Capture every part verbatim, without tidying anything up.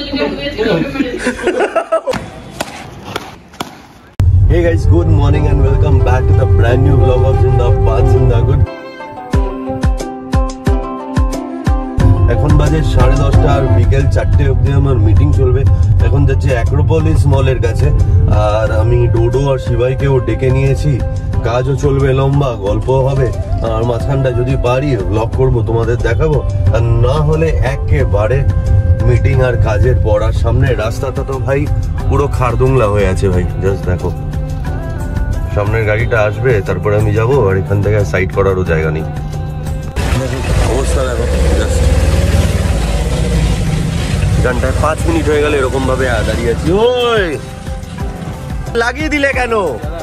Hey guys, good morning and welcome back to the brand new vlog of Zindabad Zindagood. এখন বাজে সাড়ে দশটা আর বিকেল চারটে অবধি আমার মিটিং চলবে। এখন যাচ্ছি অ্যাক্রোপলিস মলের কাছে, আর আমি ডোডো আর শিবাইকেও ডেকে নিয়েছি। কাজও চলবে লম্বা, গল্প হবে, আর মাঝখানটা যদি পারি ব্লগ করবো, তোমাদের দেখাবো। আর না হলে একেবারে মিটিং আর কাজের পর। আর সামনে রাস্তাটা তো ভাই পুরো খারদুংলা হয়ে আছে ভাই, জাস্ট দেখো। সামনের গাড়িটা আসবে, তারপরে আমি যাবো, আর এখান থেকে সাইড করারও জায়গা নেই। অবস্থা দেখো, জাস্ট ঘন্টায় পাঁচ মিনিট হয়ে গেল এরকম ভাবে দাঁড়িয়ে আছি। ওই লাগিয়ে দিলে কেন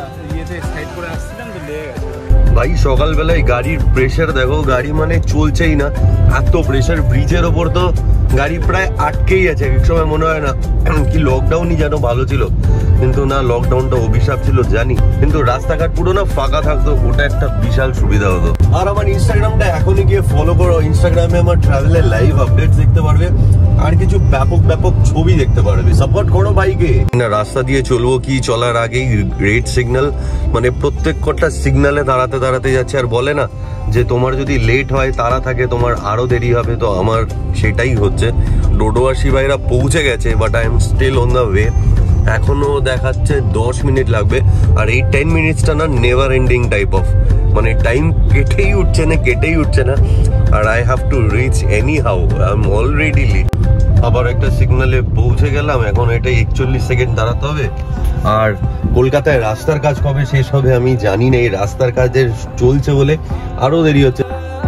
ভাই? সকালবেলায় গাড়ির প্রেসার দেখো, গাড়ি মানে চলছেই না, এত প্রেসার। ব্রিজের ওপর তো গাড়ি প্রায় আটকেই আছে। এক সময় মনে হয় না কি লকডাউনই যেন ভালো ছিল, কিন্তু না, লকডাউনটা অভিশাপ ছিল জানি, কিন্তু রাস্তাঘাট পুরো না ফাঁকা থাকতো, ওটা একটা বিশাল সুবিধা হতো। আর আমার ইনস্টাগ্রামটা এখনই গিয়ে ফলো করো। ইনস্টাগ্রামে আমার ট্রাভেলের লাইভ আপডেটস দেখতে পারবে, আর কিছু ব্যাপক ব্যাপক ছবি দেখতে পারবে। সাপোর্ট করো ভাইকে। না, রাস্তা দিয়ে চলবো কি চলার আগেই রেড সিগন্যাল, মানে প্রত্যেক কটা সিগন্যালে দাঁড়াতে দাঁড়াতে যাচ্ছে। আর বলে না যে তোমার যদি লেট হয়, তারা থাকে, তোমার আরো দেরি হবে। তো আমার সেটাই হচ্ছে। ডোডো আর শিবাইরা পৌঁছে গেছে, but I am still on the way. এখনো দেখাচ্ছে দশ মিনিট লাগবে, আর এই টেন মিনিটসটা না নেভার এন্ডিং টাইপ অফ, মানে টাইম কেটেই উঠছে না কেটেই উঠছে না। আর I have to reach anyhow, I am already late. আবার একটা সিগন্যালে পৌঁছে গেলাম, এখন এটা একচল্লিশ সেকেন্ড দাঁড়াতে হবে। আর কলকাতায় রাস্তার কাজ কবে শেষ হবে আমি জানি না, এই রাস্তার কাজের চলছে বলে আরো দেরি হচ্ছে।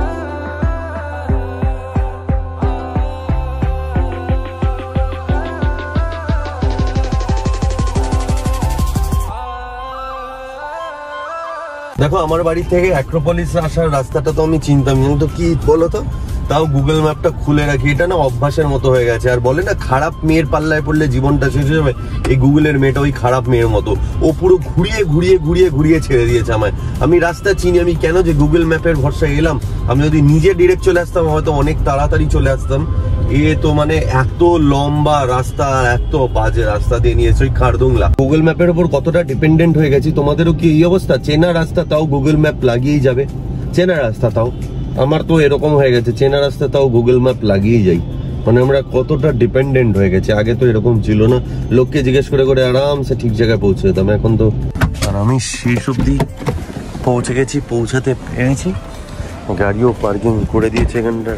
দেখো, আমার বাড়ি থেকে অ্যাক্রোপলিস আসার রাস্তাটা তো আমি চিনতাম, কিন্তু কি বলতো, তাও গুগল ম্যাপটা খুলে রাখি। এটা না অভ্যাসের মতো হয়ে গেছে। আর বলে না, খারাপ মেয়ের পাল্লায় পড়লে জীবনটা শেষ হয়ে যাবে, এই গুগলের মেয়েটা ওই খারাপ মেয়ের মতো। ও পুরো ঘুরিয়ে ঘুরিয়ে ঘুরিয়ে ঘুরিয়ে ছেড়ে দিয়েছে আমায়। আমি রাস্তা চিনি, আমি কেন যে গুগল ম্যাপের ভরসায় এলাম। আমি যদি নিজে ডিরেক্ট চলে আসতাম, হয়তো অনেক তাড়াতাড়ি চলে আসতাম। এ তো মানে এত লম্বা রাস্তা, এত বাজে রাস্তা দিয়ে নিয়েছে ওই খারদুংলা। গুগল ম্যাপের উপর কতটা ডিপেন্ডেন্ট হয়ে গেছি। তোমাদেরও কি এই অবস্থা? চেনা রাস্তা তাও গুগল ম্যাপ লাগিয়েই যাবে, চেনা রাস্তা তাও। আমার তো এরকম হয়ে গেছে, চেনা রাস্তা তাও গুগল ম্যাপ লাগিয়েই যাই। মানে আমরা কতটা ডিপেন্ডেন্ট হয়ে গেছে। আগে তো এরকম ছিল না, লোককে জিজ্ঞেস করে করে আরামসে ঠিক জায়গায় পৌঁছে যেতাম। এখন তো, আর আমি শেষ অব্দি পৌঁছে গেছি, পৌঁছাতে পেরেছি। গাড়িও পার্কিং করে দিয়েছে এখানটা।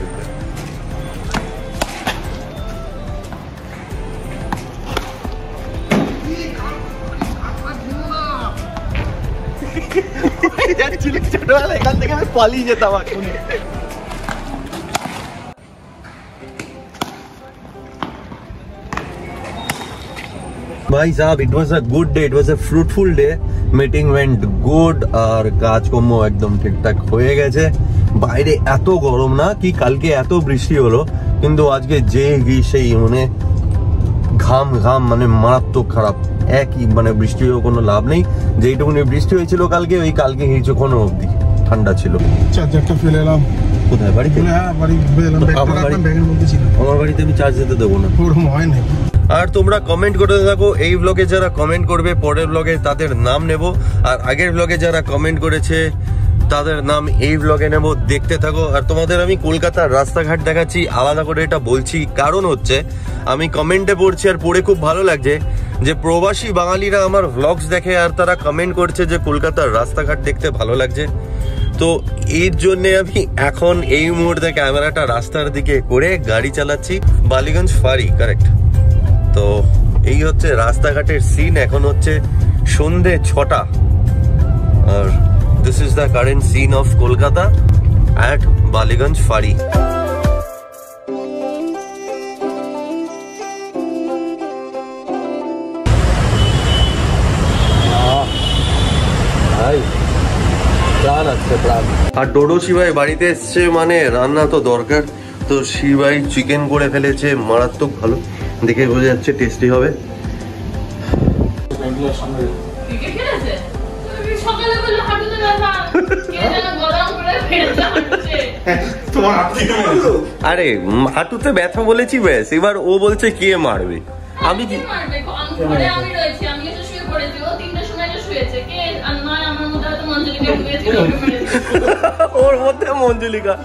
এখান থেকে আমি পালিয়ে যেতাম এখন। ভাই সাহেব, it was a good day, it was a fruitful day. Meeting went good, আর কাজকর্ম একদম ঠিকঠাক হয়ে গেছে। বাইরে এত গরম না কি, কালকে এত বৃষ্টি হলো, কিন্তু আজকে যে সেই মানে ঘাম ঘাম, মানে মারাত্মক খারাপ। একই মানে বৃষ্টি হয়েও কোনো লাভ নেই। যেইটুকুনি বৃষ্টি হয়েছিল কালকে, ওই কালকে কিছুক্ষণ অবধি ঠান্ডা ছিল। চার্জারটা ফেলে এলাম কোথায়? বাড়িতে। আমার বাড়িতে আমি চার্জ দিতে দেবো না, হয় না। আর তোমরা কমেন্ট করতে থাকো। এই ব্লগে যারা কমেন্ট করবে, পরের ব্লগে তাদের নাম নেব। আর আগের ব্লগে যারা কমেন্ট করেছে তাদের নাম এই ব্লগে নেব, দেখতে থাকো। আর তোমাদের আমি কলকাতার রাস্তাঘাট দেখাচ্ছি, আলাদা করে এটা বলছি কারণ হচ্ছে আমি কমেন্টে পড়ছি আর পড়ে খুব ভালো লাগছে যে প্রবাসী বাঙালিরা আমার ভ্লগস দেখে, আর তারা কমেন্ট করছে যে কলকাতার রাস্তাঘাট দেখতে ভালো লাগছে। তো এর জন্য আমি এখন এই মুহূর্তে ক্যামেরাটা রাস্তার দিকে করে গাড়ি চালাচ্ছি। বালিগঞ্জ ফাঁড়ি, কারেক্ট। তো এই হচ্ছে রাস্তাঘাটের সিন। এখন হচ্ছে সন্ধে ছটা, আর this is the current scene of Kolkata at Baliganj Fari. আর ডোডো শিবাই বাড়িতে এসছে, মানে রান্না তো দরকার। তো শিবাই চিকেন করে ফেলেছে, মারাত্মক ভালো, দেখে বোঝা যাচ্ছে টেস্টি হবে। সকালে বললো হাঁটুতে ব্যথা, কে যেন গরম করে ফেলতে হচ্ছে। তো তোমার হাঁটুতে মেরেছে। আরে হাঁটুতে ব্যথা বলেছি ব্যাস, এবার ও বলছে কে মারবে। আমি কি মারবে? ঘরে আমি রয়েছি, আমি এসে শুয়ে পড়েছি, ও তিনটার সময় এসে শুয়েছে। কে আর নয় আমার মধ্যে হয়তো মঞ্জুলিকা ঢুকেছে, ওকে মেরেছে। ওর মধ্যে মঞ্জুলিকা।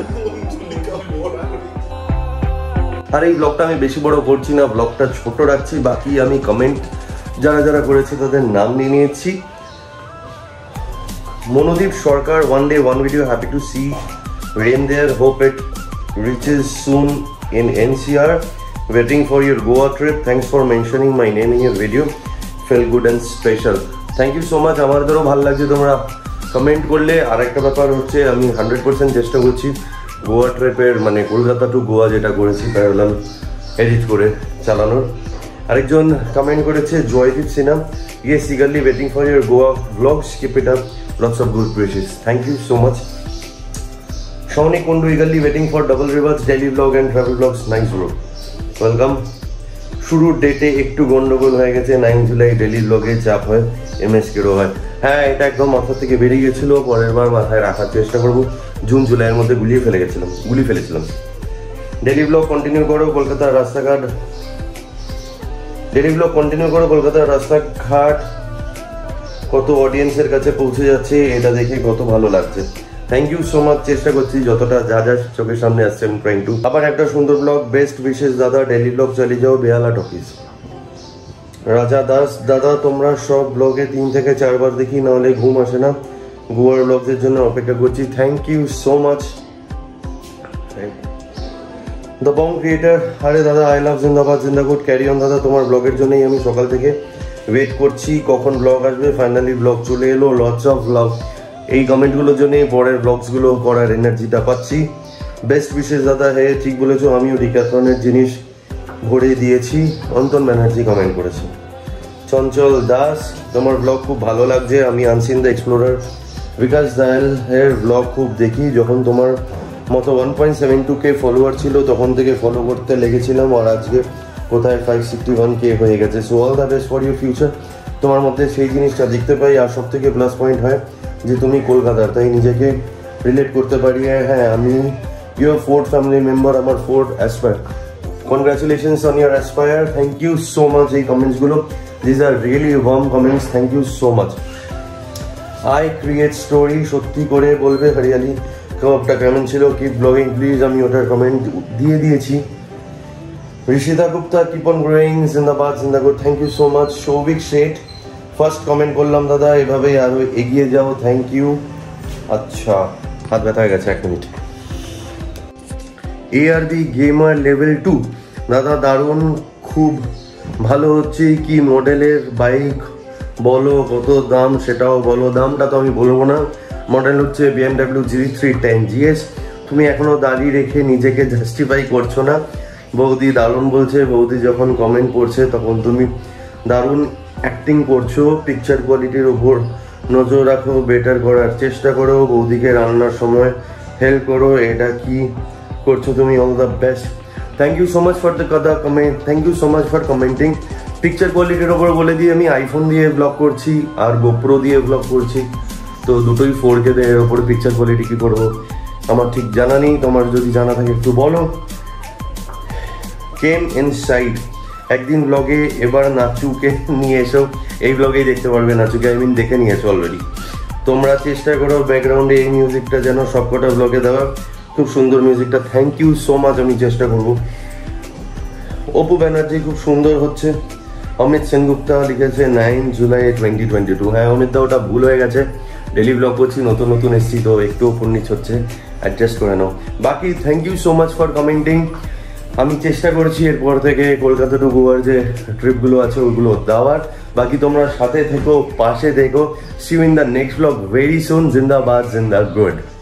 আর এই ব্লগটা আমি বেশি বড় করছি না, ব্লগটা ছোট রাখছি। বাকি আমি কমেন্ট যারা যারা করেছে তাদের নাম নিয়ে নিয়েছি। Monodip Sarkar, one day one video, happy to see rain there, hope it reaches soon in NCR, waiting for your Goa trip, thanks for mentioning my name in your video, felt good and special. Thank you so much. আমাদেরও ভালো লাগছে তোমরা comment করলে। আর একটা ব্যাপার হচ্ছে আমি hundred percent চেষ্টা করছি গোয়া ট্রিপের মানে কলকাতা টু গোয়া যেটা করেছি প্যারালাল এডিট করে চালানোর। আরেকজন কমেন্ট করেছে Joydeep Sinha, yes eagerly waiting for your Goa vlogs, keep it up, lots of good wishes. Thank you so much. Shawnee Kundu, eagerly waiting for double rivers daily vlog and travel vlogs, nice bro, welcome. শুরুর ডেটে একটু গন্ডগোল হয়ে গেছে, nine July daily ব্লগে চাপ হয়, এমএসকেরও হয়। হ্যাঁ, এটা একদম মাথা থেকে বেরিয়ে গেছিলো, পরের বার মাথায় রাখার চেষ্টা করবো। জুন জুলাইয়ের মধ্যে গুলিয়ে ফেলে গেছিলাম গুলি ফেলেছিলাম ডেলি ব্লগ কন্টিনিউ করো, কলকাতার রাস্তাঘাট ডেলি ব্লগ কন্টিনিউ করো কলকাতার রাস্তাঘাট কত অডিয়েন্সের কাছে পৌঁছে যাচ্ছে, এটা দেখে কত ভালো লাগছে। Thank you so much. চেষ্টা করছি যতটা যা যা চোখের সামনে আসছে আমি ট্রাইং টু। আবার একটা সুন্দর ব্লগ, বেস্ট বিশেষ দাদা, ডেলি ব্লগ চালিয়ে যাও, বেহালা টকিজ। রাজা দাস, দাদা তোমরা সব ব্লগে তিন থেকে চারবার দেখি, নাহলে ঘুম আসে না, গোয়ার ব্লগের জন্য অপেক্ষা করছি। Thank you so much. The bong creator, আরে দাদা আই লাভ জিন্দাবাদ জিন্দাগুড, ক্যারি অন দাদা, তোমার ব্লগের জন্যই আমি সকাল থেকে ওয়েট করছি কখন ব্লগ আসবে, ফাইনালি ব্লগ চলে এলো, লটস অফ লাভ। এই কমেন্টগুলোর জন্যই পরের ব্লগসগুলো করার এনার্জিটা পাচ্ছি। বেস্ট বিশেষ দাদা, হে ঠিক বলেছো, আমিও ডিক্যাথলনের জিনিস ভরে দিয়েছি। অন্তন ব্যানার্জি কমেন্ট করেছে। চঞ্চল দাস, তোমার ব্লগ খুব ভালো লাগছে, আমি unseen the explorer Bikash Dayal এর ব্লগ খুব দেখি, যখন তোমার মতো one point seven two K follower ছিল তখন থেকে ফলো করতে লেগেছিলাম, আর আজকে কোথায় ফাইভ সিক্সটি ওয়ান কে হয়ে গেছে। So all the best for your future. তোমার মধ্যে সেই জিনিসটা দেখতে পাই, আর সব থেকে প্লাস পয়েন্ট হয় যে তুমি কলকাতার, তাই নিজেকে রিলেট করতে পারি। হ্যাঁ, আমি ইউর ফোর্থ ফ্যামিলি মেম্বার, আমার fourth aspire. Congratulations on your aspire. Thank you so much এই কমেন্টসগুলো, this are really warm comments, thank you so much. I create story, সত্যি করে বলবে হরিয়ালি কাবাবটা কেমন ছিল, কিপ ব্লগিং প্লিজ, আমি ওটার কমেন্ট দিয়ে দিয়েছি। Rishita Gupta, keep on growing, জিন্দাবাদ জিন্দাগুড, thank you so much. Souvik Sheth, first comment করলাম দাদা, এভাবেই আরো এগিয়ে যাও, থ্যাংক ইউ। আচ্ছা, হাত ব্যথা হয়ে গেছে, এক মিনিট। A R B gamer level two, দাদা দারুণ, খুব ভালো হচ্ছে। কি মডেলের বাইক বলো, কত দাম সেটাও বলো। দামটা তো আমি বলবো না, মডেল হচ্ছে BMW G three ten GS. তুমি এখনো দাঁড়িয়ে রেখে নিজেকে জাস্টিফাই করছো না। বৌদি দারুণ বলছে, বৌদি যখন কমেন্ট করছে তখন তুমি দারুণ অ্যাক্টিং করছো। পিকচার কোয়ালিটির উপর নজর রাখো, বেটার করার চেষ্টা করো, বৌদিকে রান্নার সময় হেল্প করো, এটা কি করছো তুমি, all the best. Thank you so much for the কথা comment, thank you so much for commenting. Picture কোয়ালিটির ওপর বলে দিয়ে আমি আইফোন দিয়ে ব্লগ করছি আর গোপ্রো দিয়ে ব্লগ করছি, তো দুটোই ফোর কে দেয়, এর ওপরে পিকচার কোয়ালিটি কী করবো আমার ঠিক জানা নেই, তোমার যদি জানা থাকে একটু বলো। কেম ইনসাইড, একদিন ব্লগে এবার নাচুকে নিয়ে এসো, এই ব্লগেই দেখতে পারবে নাচুকে, আই মিন দেখে নিয়েছো অলরেডি। তোমরা চেষ্টা করো ব্যাকগ্রাউন্ডে এই মিউজিকটা যেন সবকটা ব্লগে দেওয়া, খুব সুন্দর মিউজিকটা, থ্যাংক ইউ সো মাচ, আমি চেষ্টা করবো। অপু ব্যানার্জি, খুব সুন্দর হচ্ছে। অমিত সেনগুপ্তা লিখেছে nine July twenty twenty two. হ্যাঁ অমিত দা, ওটা ভুল হয়ে গেছে, ডেলি ব্লগ করছি, নতুন নতুন এসছি তো একটু ওপর নিচ হচ্ছে, অ্যাডজাস্ট করে নাও। বাকি thank you so much for commenting. আমি চেষ্টা করছি এরপর থেকে কলকাতা টু গোয়ার যে ট্রিপগুলো আছে ওইগুলো দেওয়ার। বাকি তোমরা সাথে থেকো, পাশে থেকো। See you in the next blog very soon. জিন্দাবাদ জিন্দাগুড।